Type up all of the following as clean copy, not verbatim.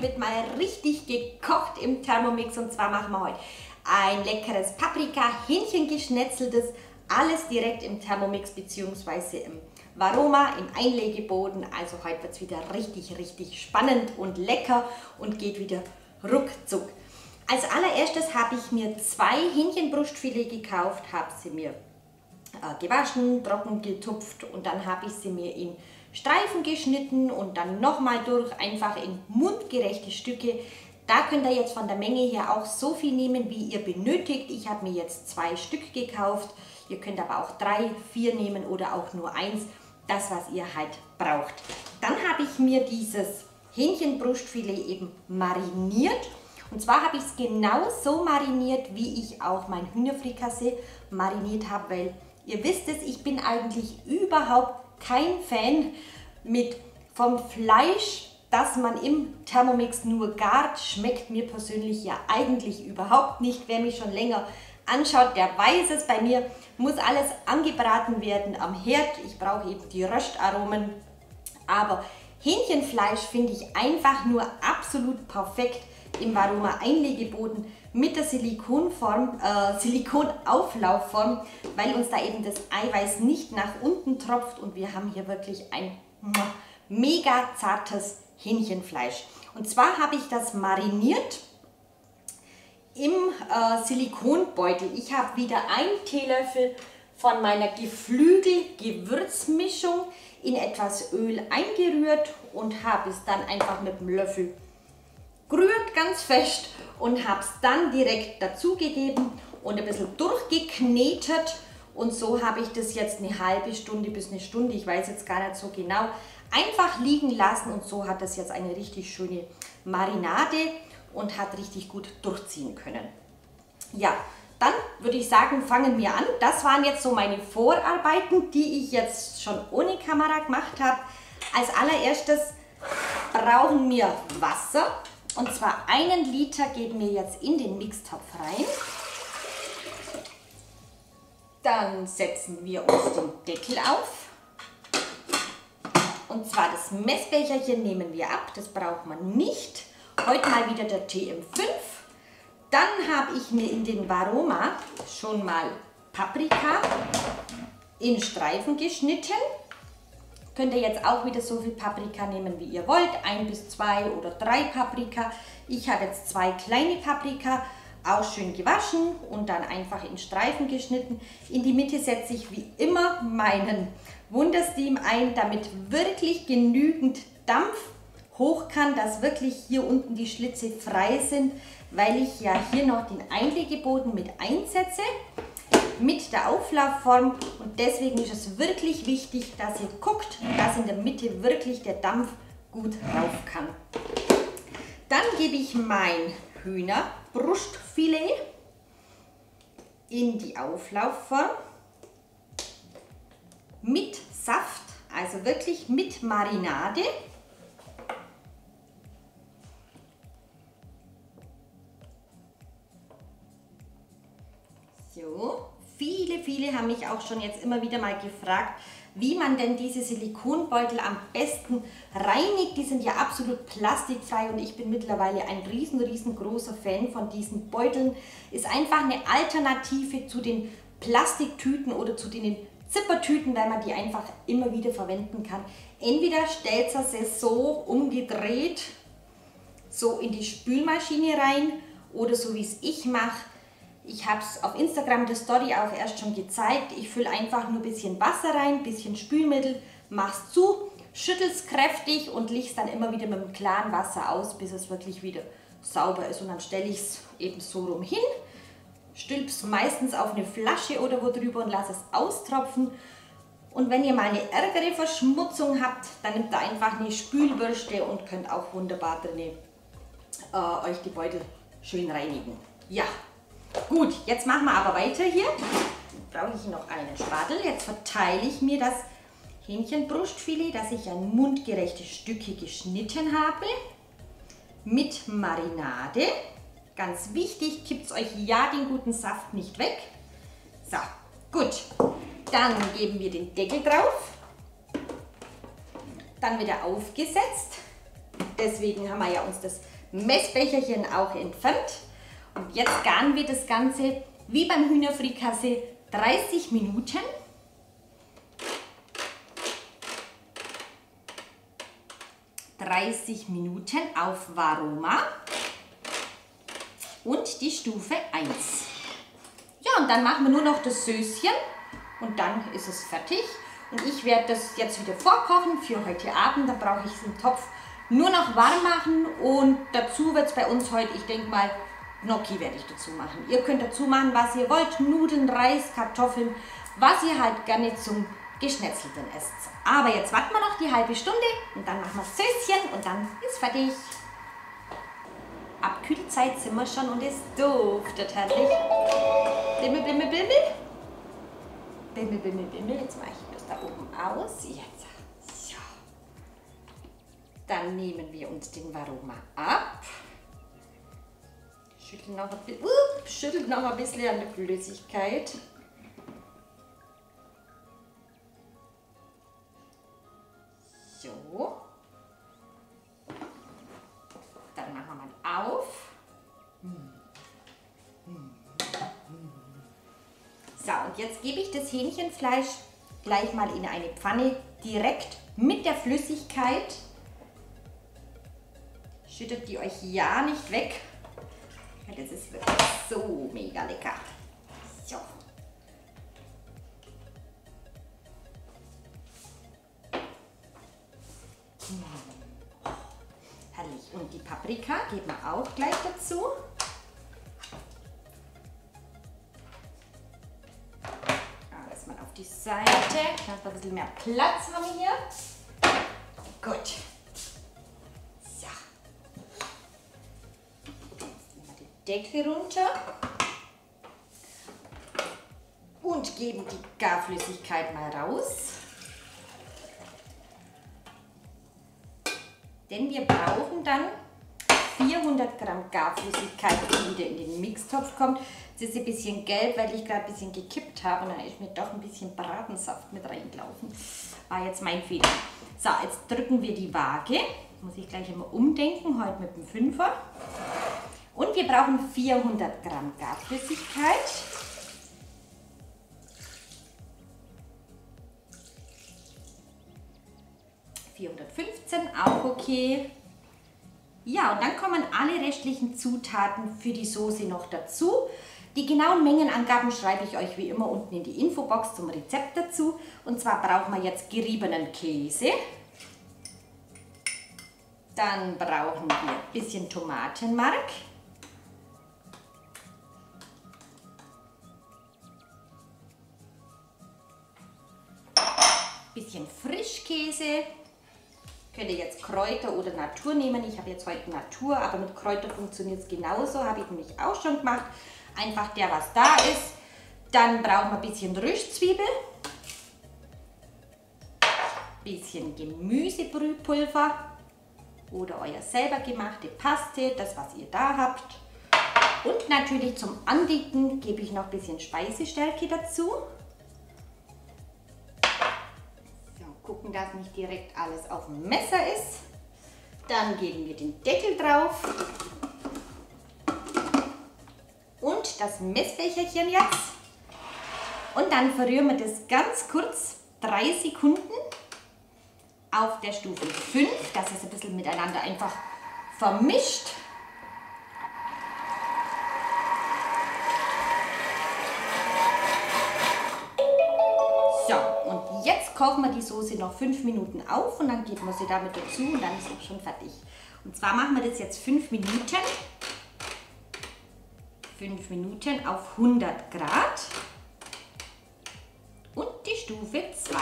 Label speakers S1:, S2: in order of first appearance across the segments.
S1: heute wird mal richtig gekocht im Thermomix und zwar machen wir heute ein leckeres Paprika-Hähnchengeschnetzeltes, alles direkt im Thermomix bzw. im Varoma, im Einlegeboden. Also heute wird es wieder richtig spannend und lecker und geht wieder ruckzuck. Als allererstes habe ich mir 2 Hähnchenbrustfilet gekauft, habe sie mir gewaschen, trocken getupft und dann habe ich sie mir in Streifen geschnitten und dann nochmal durch, einfach in mundgerechte Stücke. Da könnt ihr jetzt von der Menge her auch so viel nehmen, wie ihr benötigt. Ich habe mir jetzt 2 Stück gekauft. Ihr könnt aber auch 3, 4 nehmen oder auch nur 1, das was ihr halt braucht. Dann habe ich mir dieses Hähnchenbrustfilet eben mariniert. Und zwar habe ich es genau so mariniert, wie ich auch mein Hühnerfrikassee mariniert habe, weil ihr wisst es, ich bin eigentlich überhaupt kein Fan vom Fleisch, das man im Thermomix nur gart. Schmeckt mir persönlich ja eigentlich überhaupt nicht. Wer mich schon länger anschaut, der weiß es. Bei mir muss alles angebraten werden am Herd. Ich brauche eben die Röstaromen. Aber Hähnchenfleisch finde ich einfach nur absolut perfekt im Varoma Einlegeboden mit der Silikonauflaufform, weil uns da eben das Eiweiß nicht nach unten tropft und wir haben hier wirklich ein mega zartes Hähnchenfleisch. Und zwar habe ich das mariniert im Silikonbeutel. Ich habe wieder 1 Teelöffel von meiner Geflügel-Gewürzmischung in etwas Öl eingerührt und habe es dann einfach mit dem Löffel gerührt, ganz fest, und habe es dann direkt dazugegeben und ein bisschen durchgeknetet. Und so habe ich das jetzt eine halbe Stunde bis eine Stunde, ich weiß jetzt gar nicht so genau, einfach liegen lassen. Und so hat das jetzt eine richtig schöne Marinade und hat richtig gut durchziehen können. Ja, dann würde ich sagen, fangen wir an. Das waren jetzt so meine Vorarbeiten, die ich jetzt schon ohne Kamera gemacht habe. Als allererstes brauchen wir Wasser. Und zwar 1 Liter geben wir jetzt in den Mixtopf rein. Dann setzen wir uns den Deckel auf. Und zwar das Messbecherchen nehmen wir ab, das braucht man nicht. Heute mal wieder der TM5. Dann habe ich mir in den Varoma schon mal Paprika in Streifen geschnitten. Könnt ihr jetzt auch wieder so viel Paprika nehmen, wie ihr wollt. 1 bis 2 oder 3 Paprika. Ich habe jetzt 2 kleine Paprika, auch schön gewaschen und dann einfach in Streifen geschnitten. In die Mitte setze ich wie immer meinen Wundersteam ein, damit wirklich genügend Dampf hoch kann, dass wirklich hier unten die Schlitze frei sind, weil ich ja hier noch den Einlegeboden mit einsetze, mit der Auflaufform, und deswegen ist es wirklich wichtig, dass ihr guckt, dass in der Mitte wirklich der Dampf gut rauf kann. Dann gebe ich mein Hühnerbrustfilet in die Auflaufform mit Saft, also wirklich mit Marinade. So. Viele haben mich auch schon jetzt immer wieder mal gefragt, wie man denn diese Silikonbeutel am besten reinigt. Die sind ja absolut plastikfrei und ich bin mittlerweile ein riesengroßer Fan von diesen Beuteln. Ist einfach eine Alternative zu den Plastiktüten oder zu den Zippertüten, weil man die einfach immer wieder verwenden kann. Entweder stellt ihr sie so umgedreht so in die Spülmaschine rein oder so wie es ich mache. Ich habe es auf Instagram der Story auch erst schon gezeigt. Ich fülle einfach nur ein bisschen Wasser rein, ein bisschen Spülmittel, mache es zu, schüttel es kräftig und liche es dann immer wieder mit dem klaren Wasser aus, bis es wirklich wieder sauber ist. Und dann stelle ich es eben so rum hin, stülpe es meistens auf eine Flasche oder wo drüber und lasse es austropfen. Und wenn ihr mal eine ärgere Verschmutzung habt, dann nehmt ihr einfach eine Spülbürste und könnt auch wunderbar drin euch die Beutel schön reinigen. Ja. Gut, jetzt machen wir aber weiter hier. Brauche ich noch einen Spatel. Jetzt verteile ich mir das Hähnchenbrustfilet, das ich in mundgerechte Stücke geschnitten habe, mit Marinade. Ganz wichtig, kippt euch ja den guten Saft nicht weg. So, gut. Dann geben wir den Deckel drauf. Dann wieder aufgesetzt. Deswegen haben wir ja uns das Messbecherchen auch entfernt. Und jetzt garen wir das Ganze wie beim Hühnerfrikassee 30 Minuten. Auf Varoma und die Stufe 1. Ja, und dann machen wir nur noch das Söschen und dann ist es fertig. Und ich werde das jetzt wieder vorkochen für heute Abend. Dann brauche ich den Topf nur noch warm machen und dazu wird es bei uns heute, ich denke mal, Gnocchi werde ich dazu machen. Ihr könnt dazu machen, was ihr wollt, Nudeln, Reis, Kartoffeln, was ihr halt gerne zum Geschnetzelten esst. Aber jetzt warten wir noch die halbe Stunde und dann machen wir Söschen und dann ist fertig. Abkühlzeit sind wir schon und es duftet herrlich. Bimmel, bimmel, bimmel. Bimmel, bimmel, bimmel. Jetzt mache ich das da oben aus. Jetzt. So. Dann nehmen wir uns den Varoma ab. Schütteln noch ein bisschen an der Flüssigkeit. So. Dann machen wir mal auf. So, und jetzt gebe ich das Hähnchenfleisch gleich mal in eine Pfanne direkt mit der Flüssigkeit. Schüttet die euch ja nicht weg. Das ist wirklich so mega lecker. So. Herrlich. Und die Paprika geben wir auch gleich dazu. Alles mal auf die Seite. Dass wir ein bisschen mehr Platz haben hier. Gut. So. Jetzt nehmen wir den Deckel runter. Und geben die Garflüssigkeit mal raus. Denn wir brauchen dann 400 Gramm Garflüssigkeit, die wieder in den Mixtopf kommt. Es ist ein bisschen gelb, weil ich gerade ein bisschen gekippt habe und dann ist mir doch ein bisschen Bratensaft mit reingelaufen. War jetzt mein Fehler. So, jetzt drücken wir die Waage. Muss ich gleich immer umdenken, heute mit dem Fünfer. Und wir brauchen 400 Gramm Garflüssigkeit. Auch okay. Ja, und dann kommen alle restlichen Zutaten für die Soße noch dazu. Die genauen Mengenangaben schreibe ich euch wie immer unten in die Infobox zum Rezept dazu. Und zwar brauchen wir jetzt geriebenen Käse. Dann brauchen wir ein bisschen Tomatenmark. Bisschen Frischkäse. Könnt ihr jetzt Kräuter oder Natur nehmen. Ich habe jetzt heute Natur, aber mit Kräuter funktioniert es genauso. Habe ich nämlich auch schon gemacht. Einfach der, was da ist. Dann brauchen wir ein bisschen Röstzwiebel. Bisschen Gemüsebrühpulver. Oder euer selber gemachte Paste, das was ihr da habt. Und natürlich zum Andicken gebe ich noch ein bisschen Speisestärke dazu. Gucken, dass nicht direkt alles auf dem Messer ist. Dann geben wir den Deckel drauf. Und das Messbecherchen jetzt. Und dann verrühren wir das ganz kurz 3 Sekunden auf der Stufe 5, dass es ein bisschen miteinander einfach vermischt. So, und jetzt kochen wir die Soße noch 5 Minuten auf und dann geben wir sie damit dazu und dann ist es schon fertig. Und zwar machen wir das jetzt 5 Minuten. 5 Minuten auf 100 Grad und die Stufe 2.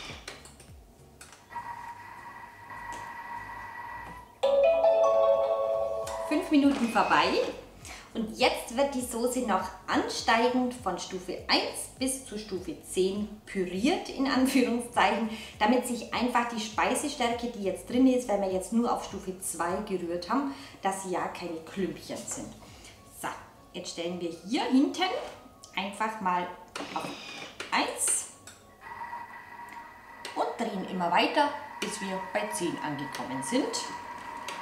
S1: Minuten vorbei und jetzt wird die Soße noch ansteigend von Stufe 1 bis zu Stufe 10 püriert, in Anführungszeichen, damit sich einfach die Speisestärke, die jetzt drin ist, weil wir jetzt nur auf Stufe 2 gerührt haben, dass ja keine Klümpchen sind. So, jetzt stellen wir hier hinten einfach mal auf 1 und drehen immer weiter, bis wir bei 10 angekommen sind.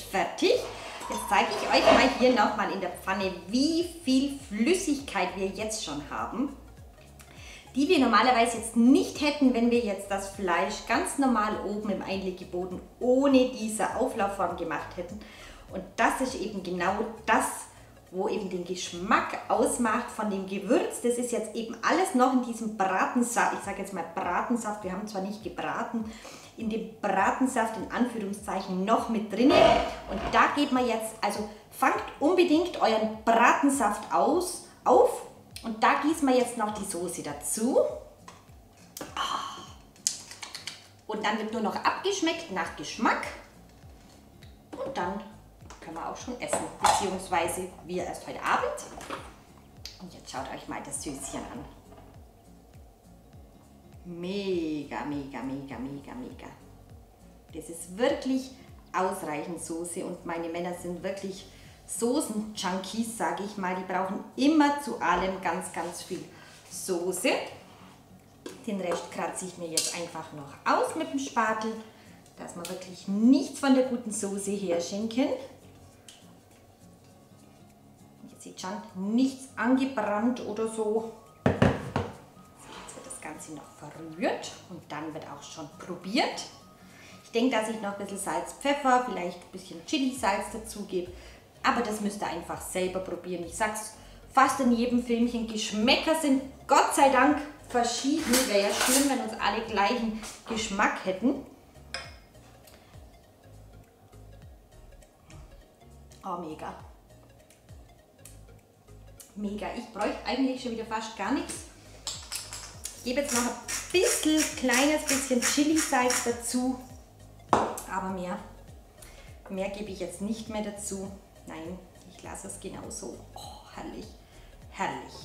S1: fertig. Jetzt zeige ich euch mal hier nochmal in der Pfanne, wie viel Flüssigkeit wir jetzt schon haben, die wir normalerweise jetzt nicht hätten, wenn wir jetzt das Fleisch ganz normal oben im Einlegeboden ohne diese Auflaufform gemacht hätten. Und das ist eben genau das, wo eben den Geschmack ausmacht von dem Gewürz. Das ist jetzt eben alles noch in diesem Bratensaft, ich sage jetzt mal Bratensaft, wir haben zwar nicht gebraten, in dem Bratensaft in Anführungszeichen noch mit drin. Und da geben wir jetzt, also fangt unbedingt euren Bratensaft auf und da gießen wir jetzt noch die Soße dazu. Und dann wird nur noch abgeschmeckt nach Geschmack und dann können wir auch schon essen, beziehungsweise wir erst heute Abend. Und jetzt schaut euch mal das Süßchen an. Mega, mega, mega, mega, mega. Das ist wirklich ausreichend Soße und meine Männer sind wirklich Soßen-Junkies, sage ich mal. Die brauchen immer zu allem ganz, ganz viel Soße. Den Rest kratze ich mir jetzt einfach noch aus mit dem Spatel, dass wir wirklich nichts von der guten Soße herschenken. Jetzt sieht schon nichts angebrannt oder so. Jetzt wird das Ganze noch verrührt und dann wird auch schon probiert. Ich denke, dass ich noch ein bisschen Salz, Pfeffer, vielleicht ein bisschen Chili-Salz dazu gebe. Aber das müsst ihr einfach selber probieren. Ich sag's fast in jedem Filmchen, Geschmäcker sind Gott sei Dank verschieden. Wäre ja schön, wenn uns alle gleichen Geschmack hätten. Oh, mega. Mega. Ich bräuchte eigentlich schon wieder fast gar nichts. Ich gebe jetzt noch ein kleines bisschen Chili-Salz dazu. Aber mehr gebe ich jetzt nicht mehr dazu. Nein, ich lasse es genauso. Oh, herrlich, herrlich.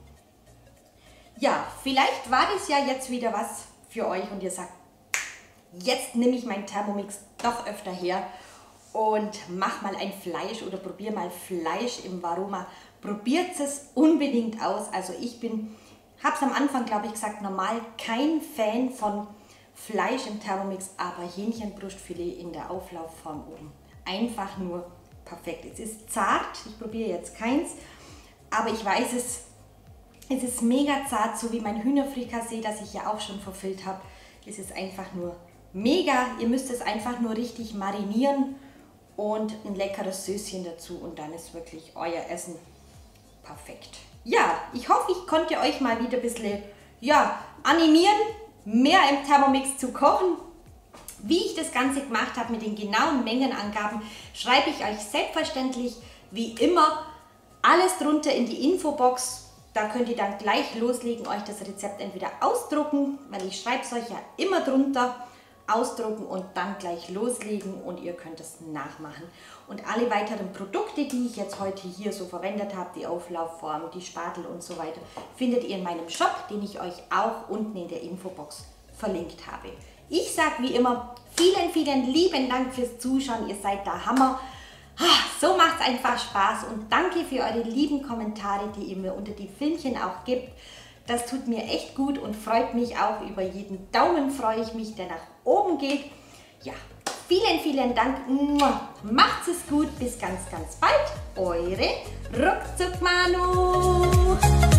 S1: Ja, vielleicht war das ja jetzt wieder was für euch und ihr sagt, jetzt nehme ich meinen Thermomix doch öfter her und mach mal ein Fleisch oder probier mal Fleisch im Varoma. Probiert es unbedingt aus. Also ich habe es am Anfang, glaube ich, gesagt, normal kein Fan von Fleisch im Thermomix, aber Hähnchenbrustfilet in der Auflaufform oben. Einfach nur perfekt. Es ist zart, ich probiere jetzt keins, aber ich weiß es ist mega zart, so wie mein Hühnerfrikassee, das ich ja auch schon verfüllt habe. Es ist einfach nur mega. Ihr müsst es einfach nur richtig marinieren und ein leckeres Söschen dazu und dann ist wirklich euer Essen perfekt. Ja, ich hoffe, ich konnte euch mal wieder ein bisschen animieren, mehr im Thermomix zu kochen. Wie ich das Ganze gemacht habe mit den genauen Mengenangaben, schreibe ich euch selbstverständlich wie immer alles drunter in die Infobox. Da könnt ihr dann gleich loslegen, euch das Rezept entweder ausdrucken, weil ich schreibe es euch ja immer drunter, ausdrucken und dann gleich loslegen und ihr könnt es nachmachen. Und alle weiteren Produkte, die ich jetzt heute hier so verwendet habe, die Auflaufform, die Spatel und so weiter, findet ihr in meinem Shop, den ich euch auch unten in der Infobox verlinkt habe. Ich sage wie immer vielen, vielen lieben Dank fürs Zuschauen, ihr seid der Hammer. So macht es einfach Spaß und danke für eure lieben Kommentare, die ihr mir unter die Filmchen auch gibt. Das tut mir echt gut und freut mich auch. Über jeden Daumen freue ich mich, der nach oben geht. Ja, vielen, vielen Dank. Macht's es gut. Bis ganz, ganz bald. Eure Ruckzuck Manu.